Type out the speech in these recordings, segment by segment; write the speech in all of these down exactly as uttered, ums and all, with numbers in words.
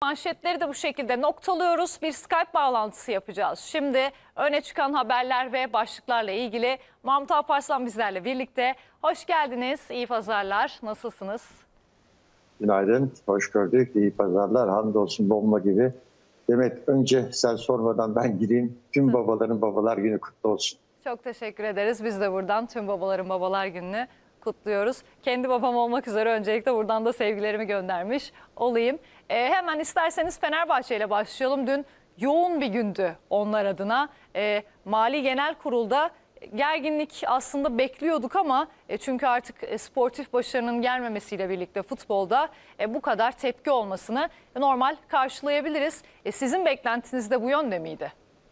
Manşetleri de bu şekilde noktalıyoruz. Bir Skype bağlantısı yapacağız. Şimdi öne çıkan haberler ve başlıklarla ilgili Mahmut Alparslan bizlerle birlikte. Hoş geldiniz. İyi pazarlar. Nasılsınız? Günaydın. Hoş gördük. İyi pazarlar. Hamdolsun bomba gibi. Demet, önce sen sormadan ben gireyim. Tüm babaların babalar günü kutlu olsun. Çok teşekkür ederiz. Biz de buradan tüm babaların babalar gününü kutluyoruz. Kendi babam olmak üzere öncelikle buradan da sevgilerimi göndermiş olayım. Ee, hemen isterseniz Fenerbahçe ile başlayalım. Dün yoğun bir gündü onlar adına. Ee, Mali Genel Kurul'da gerginlik aslında bekliyorduk ama e, çünkü artık e, sportif başarının gelmemesiyle birlikte futbolda e, bu kadar tepki olmasını normal karşılayabiliriz. E, sizin beklentiniz de bu yönde miydi?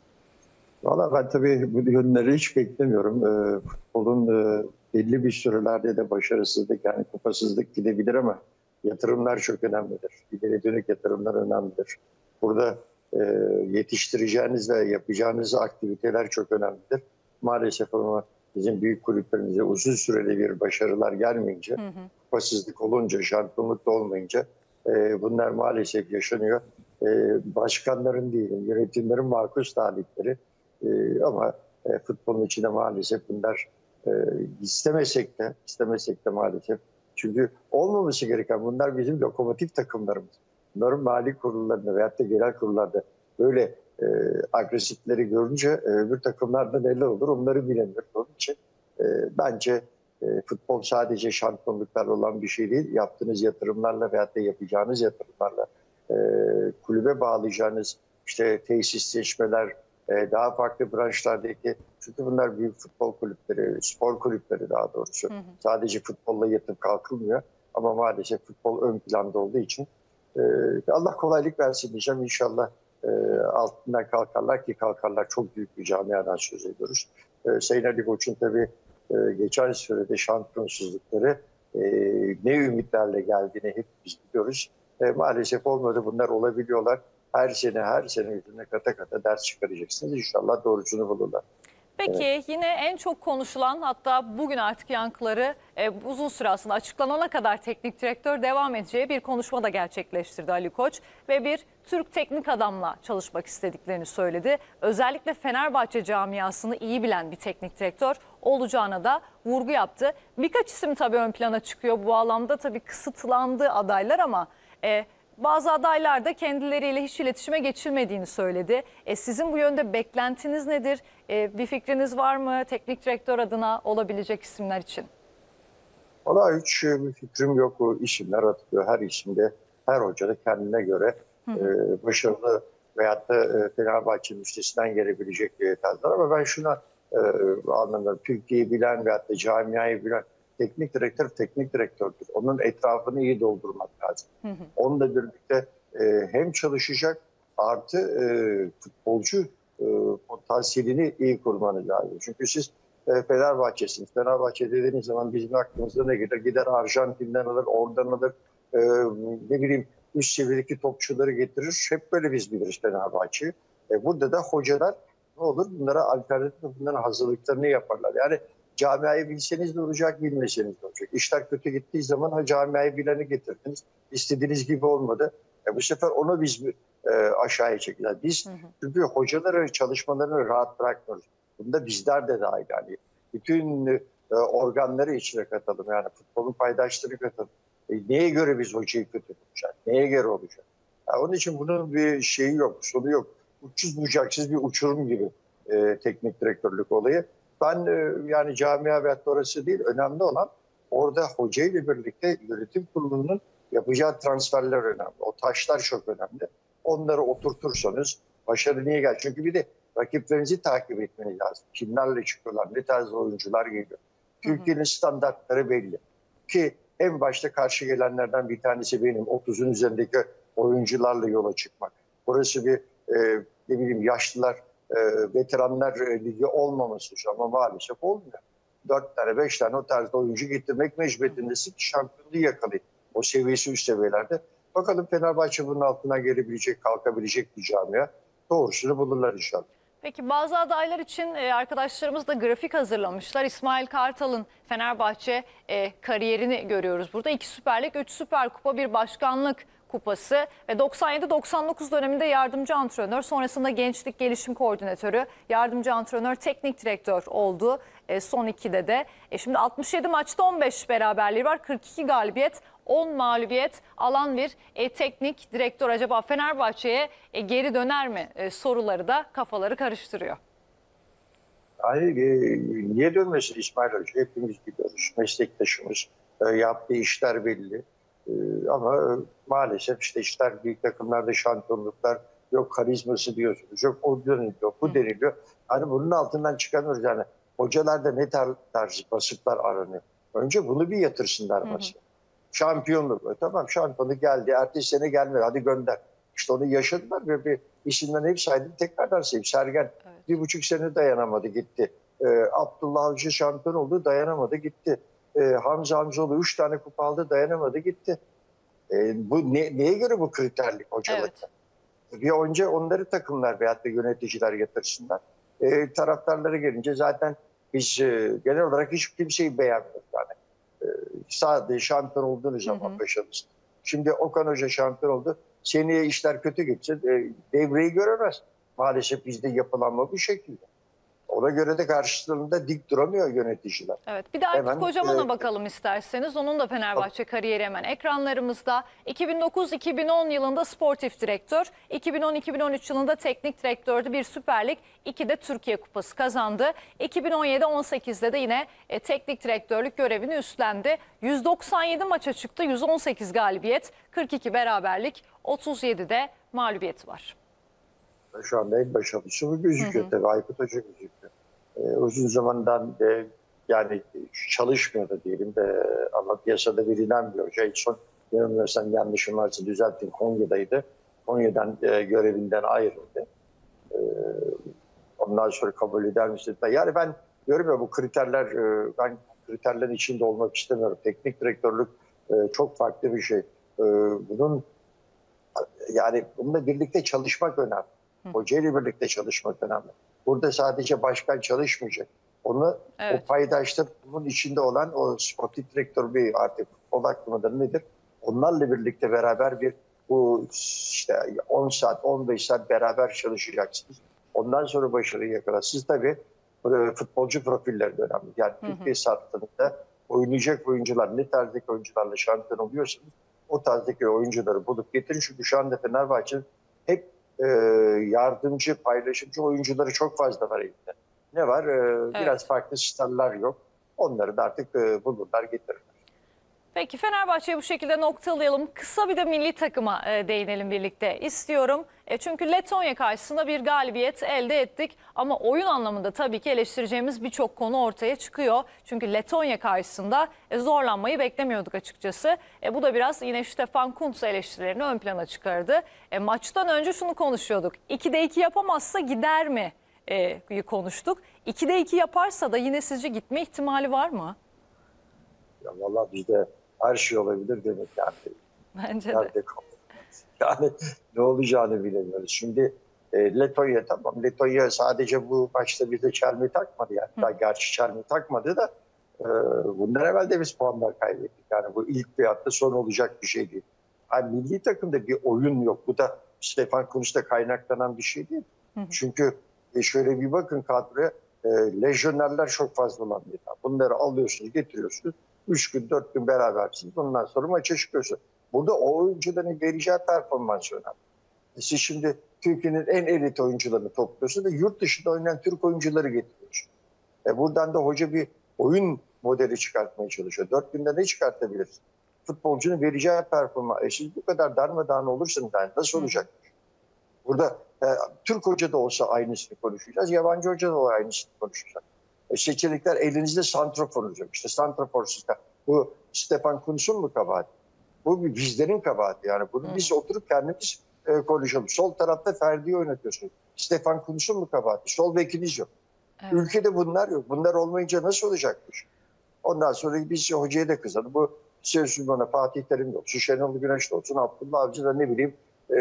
Valla ben tabii bu yönleri hiç beklemiyorum. Ee, futbolun e, belli bir sürelerde de başarısızlık, yani kupasızlık gidebilir ama yatırımlar çok önemlidir. İleri dönük yatırımlar önemlidir. Burada e, yetiştireceğiniz ve yapacağınız aktiviteler çok önemlidir. Maalesef ama bizim büyük kulüplerimize uzun süreli bir başarılar gelmeyince, hı hı. kupasızlık olunca, şampiyonluk da olmayınca e, bunlar maalesef yaşanıyor. E, başkanların değil, yönetimlerin makus talipleri. Ee, ama e, futbolun içinde maalesef bunlar e, istemesek de istemesek de maalesef. Çünkü olmaması gereken bunlar bizim lokomotif takımlarımız. Bunların mali kurullarında veyahut da genel kurullarda böyle e, agresifleri görünce e, öbür takımlarda neler olur onları bilemiyoruz. Onun için e, bence e, futbol sadece şampiyonluklarla olan bir şey değil. Yaptığınız yatırımlarla veyahut da yapacağınız yatırımlarla e, kulübe bağlayacağınız işte tesisleşmeler, daha farklı branşlardaki, çünkü bunlar büyük futbol kulüpleri, spor kulüpleri daha doğrusu. Hı hı. Sadece futbolla yatıp kalkılmıyor ama maalesef futbol ön planda olduğu için e, Allah kolaylık versin diyeceğim. İnşallah e, altından kalkarlar ki kalkarlar, çok büyük bir camiadan söz ediyoruz. E, Sayın Ali Koç'un tabii e, geçen sürede şampiyonsuzlukları e, ne ümitlerle geldiğini hepimiz biliyoruz. E, maalesef olmadı, bunlar olabiliyorlar. Her sene her sene yüzüne kata kata ders çıkaracaksınız. İnşallah doğrusunu bulurlar. Peki evet. Yine en çok konuşulan, hatta bugün artık yankıları e, uzun süre aslında açıklanana kadar teknik direktör devam edeceği bir konuşma da gerçekleştirdi Ali Koç. Ve bir Türk teknik adamla çalışmak istediklerini söyledi. Özellikle Fenerbahçe camiasını iyi bilen bir teknik direktör olacağına da vurgu yaptı. Birkaç isim tabii ön plana çıkıyor. Bu alanda tabii kısıtlandı adaylar ama... E, Bazı adaylar da kendileriyle hiç iletişime geçilmediğini söyledi. E, sizin bu yönde beklentiniz nedir? E, bir fikriniz var mı teknik direktör adına olabilecek isimler için? Valla hiç bir fikrim yok. O isimler atılıyor. Her isimde, her hoca da kendine göre hı hı. E, başarılı veyahut da e, Fenerbahçe'nin üstesinden gelebilecek bir tarzlar. Ama ben şuna e, anlamda Türkiye'yi bilen veyahut da camiayı bilen teknik direktör teknik direktördür. Onun etrafını iyi doldurmak lazım. Hı hı. Onunla birlikte e, hem çalışacak artı e, futbolcu e, potansiyelini iyi kurmanız lazım. Çünkü siz e, Fenerbahçe'siniz. Fenerbahçe dediğiniz zaman bizim aklımızda ne gider? Gider Arjantin'den alır, oradan alır. E, ne bileyim üst seviyedeki topçuları getirir. Hep böyle biz biliriz Fenerbahçe'yi. E, burada da hocalar ne olur? Bunlara alternatif, bunların hazırlıklarını yaparlar. Yani camiayı bilseniz de olacak, bilmeseniz de olacak. İşler kötü gittiği zaman ha camiayı bileni getirdiniz. İstediğiniz gibi olmadı. E bu sefer onu biz e, aşağıya çekeceğiz. Biz hı hı. çünkü hocaları çalışmalarını rahat bırakmıyoruz. Bunda bizler de dahil. Yani bütün e, organları içine katalım. Yani futbolun paydaşları katalım. E, neye göre biz hocayı kötü tutacak? Neye göre olacak? Yani onun için bunun bir şeyi yok, sonu yok. Uçsuz bucaksız bir uçurum gibi e, teknik direktörlük olayı. Ben yani camia ve orası değil, önemli olan orada hocayla birlikte yönetim kurulunun yapacağı transferler önemli. O taşlar çok önemli. Onları oturtursanız başarı niye gel? Çünkü bir de rakiplerinizi takip etmeniz lazım. Kimlerle çıkıyorlar, ne tarz oyuncular geliyor. Türkiye'nin standartları belli. Ki en başta karşı gelenlerden bir tanesi benim. otuzun üzerindeki oyuncularla yola çıkmak. Burası bir e, ne bileyim yaşlılar, E, veteranlar ligi olmaması ama maalesef olmuyor. Dört tane, beş tane o tarzda oyuncu getirmek mecburiyetindesin ki şampiyonluğu yakalayın. O seviyesi üst seviyelerde. Bakalım Fenerbahçe bunun altına gelebilecek, kalkabilecek bir camia. Doğrusunu bulurlar inşallah. Peki bazı adaylar için arkadaşlarımız da grafik hazırlamışlar. İsmail Kartal'ın Fenerbahçe e, kariyerini görüyoruz burada. İki Süper Lig, üç Süper Kupa, bir başkanlık Kupası ve doksan yedi doksan dokuz döneminde yardımcı antrenör, sonrasında gençlik gelişim koordinatörü, yardımcı antrenör, teknik direktör oldu. E, son ikide de. E, şimdi altmış yedi maçta on beş beraberliği var. kırk iki galibiyet, on mağlubiyet alan bir e, teknik direktör. Acaba Fenerbahçe'ye e, geri döner mi e, soruları da kafaları karıştırıyor. Hayır, e, niye dönmesin İsmail Hoca? Hepimiz biliyoruz. Meslektaşımız, e, yaptığı işler belli. E, ama e, maalesef işte işler büyük takımlarda şampiyonluklar, yok karizması diyorsunuz, yok o deniliyor, bu deniliyor. Hani bunun altından çıkamıyoruz yani. Hocalarda ne tar tarz basıklar aranıyor. Önce bunu bir yatırsınlar masaya. Şampiyonluk. E, tamam şampiyonluk geldi. Ertesi sene gelmedi. Hadi gönder. İşte onu yaşadılar ve bir isimden hep saydım. Tekrardan sayayım. Sergen evet. bir buçuk sene dayanamadı gitti. E, Abdullah Avcı şampiyon oldu dayanamadı gitti. E, Hamza Hamzoğlu üç tane kupa aldı dayanamadı gitti. E, bu ne, neye göre bu kriterlik hocalıkta? Evet. Bir önce onları takımlar veyahut da yöneticiler yatırsınlar. E, taraftarlara gelince zaten biz e, genel olarak hiç kimseyi beğenmiyoruz. Yani. E, sadece şampiyon olduğunuz zaman başarılısın. Şimdi Okan Hoca şampiyon oldu. Seneye işler kötü gitse e, devreyi göremez. Maalesef bizde yapılanma bu şekilde. Ona göre de karşılığında dik duramıyor yöneticiler. Evet, bir de Aykut hemen, Kocaman'a e, bakalım isterseniz. Onun da Fenerbahçe kariyeri hemen ekranlarımızda. iki bin dokuz iki bin on yılında sportif direktör, iki bin on iki bin on üç yılında teknik direktördü. Bir Süper Lig, iki de Türkiye Kupası kazandı. iki bin on yedi on sekizde de yine e, teknik direktörlük görevini üstlendi. yüz doksan yedi maça çıktı, yüz on sekiz galibiyet, kırk iki beraberlik, otuz yedi de mağlubiyeti var. Şu anda en başarılısı bu gözüküyor tabii. Aykut Hoca gözüküyor. Ee, uzun zamandan e, yani çalışmıyordu diyelim de ama piyasada bilinen bir hoca. En son bilmiyorsam yanlışım varsa düzeltin Konya'daydı. Konya'dan e, görevinden ayrıldı. E, ondan sonra kabul eder misin? Yani ben diyorum ya bu kriterler, e, ben kriterlerin içinde olmak istemiyorum. Teknik direktörlük e, çok farklı bir şey. E, bunun yani bununla birlikte çalışmak önemli. Hocayla birlikte çalışmak önemli. Burada sadece başkan çalışmayacak. Onu evet. o paydaşlar bunun içinde olan o sportif direktör bir artık futbol hakkındadır nedir? Onlarla birlikte beraber bir bu işte on saat on beş saat beraber çalışacaksınız. Ondan sonra başarıyı yakalarsınız. Tabii futbolcu profilleri de önemli. Yani hı hı. Türkiye şartlarında oynayacak oyuncular ne tarzdaki oyuncularla şampiyon oluyorsanız o tarzdaki oyuncuları bulup getirin. Çünkü şu anda Fenerbahçe'nin hep e, yardımcı, paylaşımcı oyuncuları çok fazla var elinde. Ne var? E, evet. Biraz farklı starlar yok. Onları da artık e, bulurlar, getirirler. Peki Fenerbahçe'yi bu şekilde noktalayalım. Kısa bir de milli takıma e, değinelim birlikte istiyorum. E, çünkü Letonya karşısında bir galibiyet elde ettik. Ama oyun anlamında tabii ki eleştireceğimiz birçok konu ortaya çıkıyor. Çünkü Letonya karşısında e, zorlanmayı beklemiyorduk açıkçası. E, bu da biraz yine Stefan Kuntz eleştirilerini ön plana çıkardı. E, maçtan önce şunu konuşuyorduk. ikide iki yapamazsa gider mi e, konuştuk. ikide iki yaparsa da yine sizce gitme ihtimali var mı? Ya vallahi bizde her şey olabilir demek yani. Bence Nerede de. Yani ne olacağını bilemiyoruz. Şimdi e, Letonya tamam. Letonya sadece bu maçta bize çelme takmadı yani. Daha gerçi çelme takmadı da e, bundan evvel de biz puanlar kaybettik. Yani bu ilk bir hafta son olacak bir şey değil. Yani milli takımda bir oyun yok. Bu da Stefan Kuntz'ta kaynaklanan bir şey değil. Hı hı. Çünkü e, şöyle bir bakın kadroya e, lejyonerler çok fazla olan bir daha. Bunları alıyorsunuz, getiriyorsunuz. Üç gün, dört gün berabersiniz. Ondan sonra maça çıkıyorsunuz. Burada o oyuncuların vereceği performans önemli. Siz şimdi Türkiye'nin en elit oyuncularını topluyorsunuz ve yurt dışında oynayan Türk oyuncuları getiriyorsunuz. E buradan da hoca bir oyun modeli çıkartmaya çalışıyor. Dört günde ne çıkartabilirsiniz? Futbolcunun vereceği performans. E siz bu kadar darmadağın olursanız yani nasıl olacak? Burada e, Türk hoca da olsa aynısını konuşacağız. Yabancı hoca da olsa aynısını konuşacak. E, seçenekler elinizde santrafor olacak. İşte santraforsuz da. Bu Stefan Kuntz'un mu kabahati? Bu bizlerin kabahati. Yani bunu hmm. biz oturup kendimiz e, konuşalım. Sol tarafta Ferdi'yi oynatıyorsunuz. Stefan Kuntz'un mu kabahati? Sol bekiniz yok. Evet. Ülkede bunlar yok. Bunlar olmayınca nasıl olacakmış? Ondan sonra biz hocaya da kızalım. Bu Sözcü bana Fatih Terim de olsun, Şenol Güneş de olsun, Abdullah Avcı da ne bileyim e,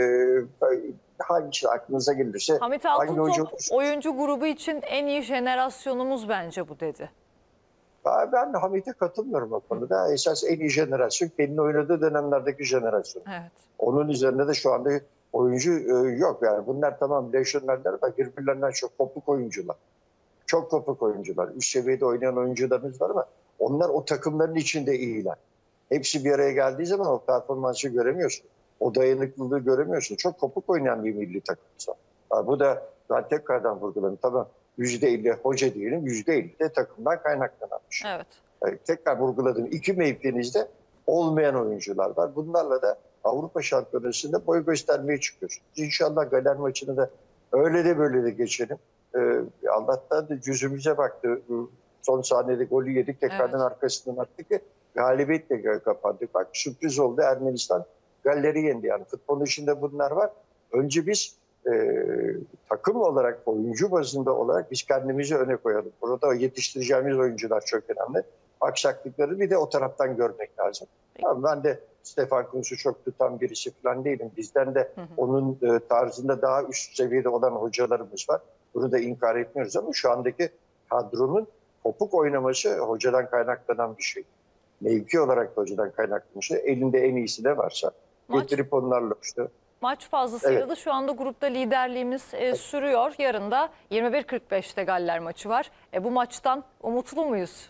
hangisi aklınıza gelirse. Hamit Altıntop oyuncu grubu için en iyi jenerasyonumuz bence bu dedi. Ben ben Hamit'e katılmıyorum o konuda. Esas en iyi jenerasyon kendini oynadığı dönemlerdeki jenerasyon. Evet. Onun üzerinde de şu anda oyuncu e, yok. Yani bunlar tamam lejyonerler ama birbirlerinden çok kopuk oyuncular. Çok kopuk oyuncular. Üst seviyede oynayan oyuncularımız var ama onlar o takımların içinde iyiler. Hepsi bir araya geldiği zaman o performansı göremiyorsun. O dayanıklılığı göremiyorsun. Çok kopuk oynayan bir milli takımımız var. Ha, bu da ben tekrardan vurguladım. Tamam yüzde elli hoca diyelim, yüzde elli de takımdan kaynaklanan bir şey. Evet. Yani tekrar vurguladım. İki mevkinizde olmayan oyuncular var. Bunlarla da Avrupa Şampiyonası'nda boy göstermeye çıkıyorsunuz. İnşallah Galler maçını da öyle de böyle de geçelim. Ee, Allah'tan da yüzümüze baktı. Son saniyede golü yedik. Tekrardan Evet. arkasından attık ki galibiyetle kapandık. Bak sürpriz oldu. Ermenistan Galler'i yendi. Yani futbolun içinde bunlar var. Önce biz e, takım olarak, oyuncu bazında olarak biz kendimizi öne koyalım. Burada yetiştireceğimiz oyuncular çok önemli. Aksaklıkları bir de o taraftan görmek lazım. Tamam, ben de Stefan Kuntz'u çok tutan birisi falan değilim. Bizden de hı hı. onun e, tarzında daha üst seviyede olan hocalarımız var. Bunu da inkar etmiyoruz ama şu andaki kadronun kopuk oynaması hocadan kaynaklanan bir şey. Mevki olarak da hocadan kaynaklanan şey. Elinde en iyisi de varsa Maç, getirip onlarla işte. maç fazlasıyla Evet. da şu anda grupta liderliğimiz e, sürüyor. Yarın da yirmi bir kırk beşte Galler maçı var. E, bu maçtan umutlu muyuz?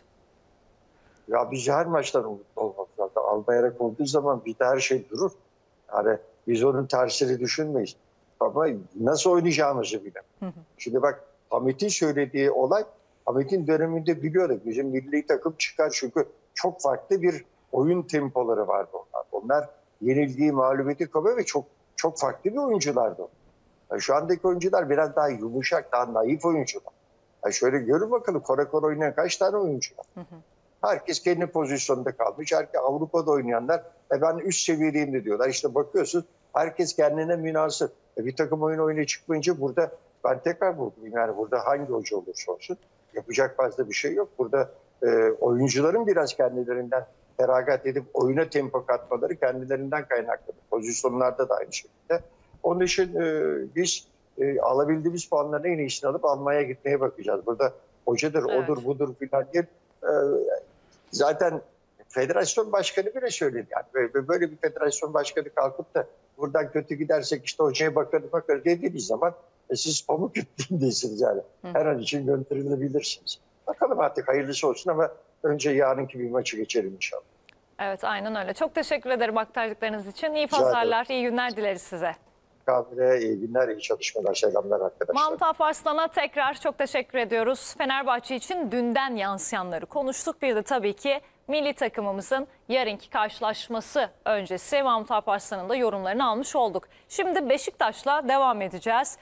Ya biz her maçtan umutlu olmak lazım. Albayarak olduğu zaman bir de her şey durur. Yani biz onun tersini düşünmeyiz. Ama nasıl oynayacağımızı bilelim. Hı hı. Şimdi bak Hamit'in söylediği olay, Hamit'in döneminde biliyorduk. Bizim milli takım çıkar çünkü çok farklı bir oyun tempoları vardı onlar. Onlar yenildiği mağlubiyeti kabul ve çok çok farklı bir oyunculardı. Yani şu andaki oyuncular biraz daha yumuşak, daha naif oyuncular. Yani şöyle görün bakalım Kore Kore oynayan kaç tane oyuncu var. Hı hı. Herkes kendi pozisyonunda kalmış. Herkes Avrupa'da oynayanlar e ben üst seviyedeyim de diyorlar. İşte bakıyorsun herkes kendine münasır. E bir takım oyun oynaya çıkmayınca burada ben tekrar buldum. Yani burada hangi hoca olursa olsun yapacak fazla bir şey yok. Burada e, oyuncuların biraz kendilerinden feragat edip oyuna tempo katmaları kendilerinden kaynaklı. Pozisyonlarda da aynı şekilde. Onun için e, biz e, alabildiğimiz puanların en iyisini alıp almaya gitmeye bakacağız. Burada hocadır, Evet. odur, budur filan değil. E, Zaten federasyon başkanı bile söyledi. Yani böyle bir federasyon başkanı kalkıp da buradan kötü gidersek işte hocaya bakarız bakarız dediğiniz zaman e, siz pamuk yüklüğündesiniz yani. Hı. Her an için gönderilebilirsiniz. Bakalım artık hayırlısı olsun ama önce yarınki bir maçı geçelim inşallah. Evet aynen öyle. Çok teşekkür ederim aktardıklarınız için. İyi pazarlar, iyi günler dileriz size. Kahveye iyi günler, iyi çalışmalar, selamlar arkadaşlar. Mahmut Alparslan'a tekrar çok teşekkür ediyoruz. Fenerbahçe için dünden yansıyanları konuştuk. Bir de tabii ki milli takımımızın yarınki karşılaşması öncesi Mahmut Alparslan'ın da yorumlarını almış olduk. Şimdi Beşiktaş'la devam edeceğiz.